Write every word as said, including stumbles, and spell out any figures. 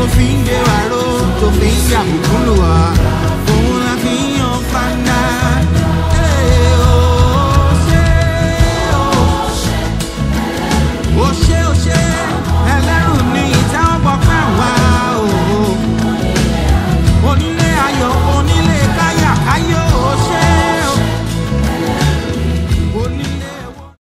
tó fi ń gbé wa ró tó fi ń ṣàbùkún lù wá.